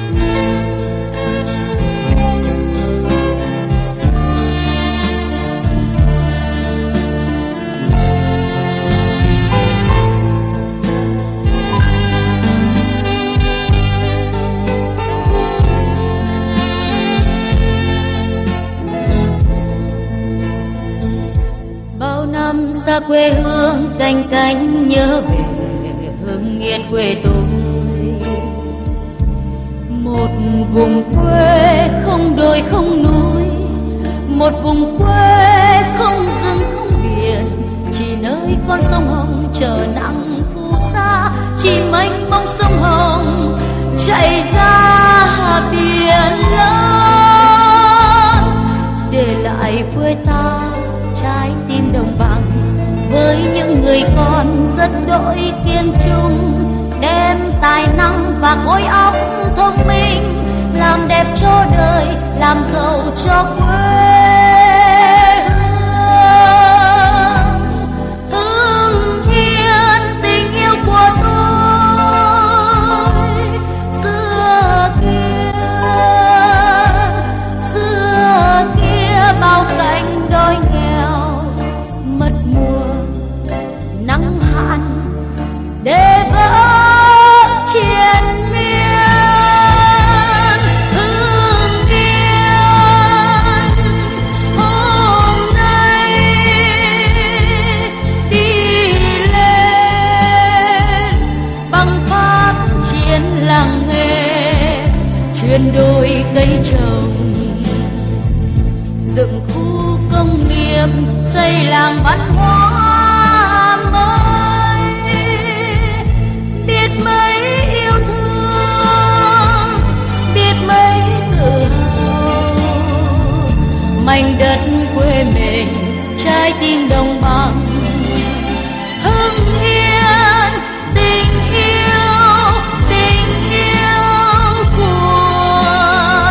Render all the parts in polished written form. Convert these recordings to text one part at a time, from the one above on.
Xa quê hương canh cánh nhớ về Hưng Yên quê tôi, một vùng quê không đồi không núi, một vùng quê không rừng không biển, chỉ nơi con sông Hồng chờ nắng phù sa, chỉ mênh mông sông Hồng chạy ra biển lớn, để lại quê ta trái tim đồng bằng với những người con rất đỗi kiên trung, đem tài năng và khối óc thông minh làm đẹp cho đời, làm giàu cho quê hương. Hưng Yên tình yêu của tôi xưa kia bao cảnh đói nghèo mất mùa nắng hạn để vỡ triền miên. Hưng Yên hôm nay đi lên bằng phát triển làng nghề, chuyển đổi cây trồng, dựng khu công nghiệp, xây làng văn hóa mới, biết mấy yêu thương, biết mấy tự hào mảnh đất quê mình, trái tim đồng bằng. Hưng Yên tình yêu của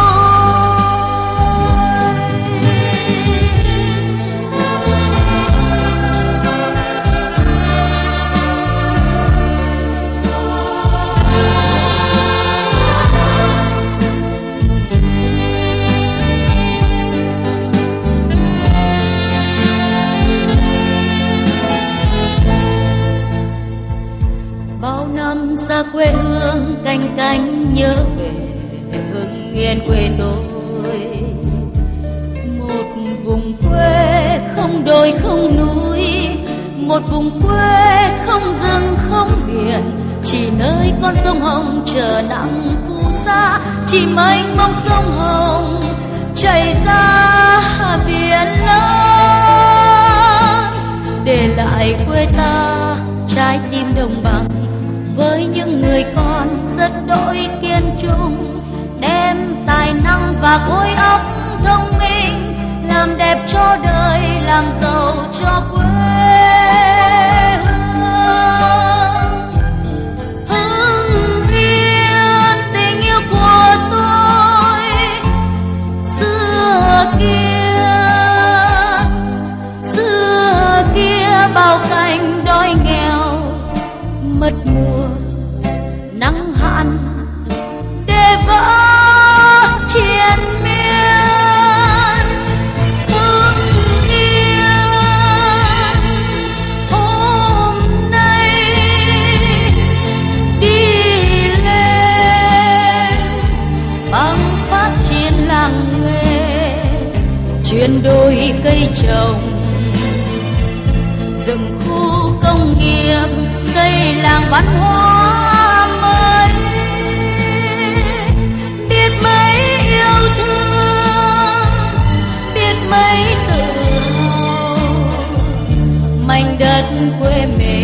bao năm xa quê hương canh cánh nhớ về Hưng Yên quê tôi, một vùng quê không đồi không núi, một vùng quê không rừng không biển, chỉ nơi con sông Hồng chờ nắng phù sa, chỉ mênh mông sông Hồng chảy ra biển lớn, để lại quê ta trái tim đồng bằng với những người con rất đỗi kiên trung, đem tài năng và khối óc thông minh làm đẹp cho đời, làm giàu cho quê hương. Hưng Yên tình yêu của tôi xưa kia bao cảnh đói nghèo mất mùa nắng hạn để vỡ triền miên. Hưng Yên hôm nay đi lên bằng phát triển làng nghề, chuyển đổi cây trồng, dựng khu công nghiệp, xây làng văn hóa mới, biết mấy yêu thương, biết mấy tự hào mảnh đất quê mình.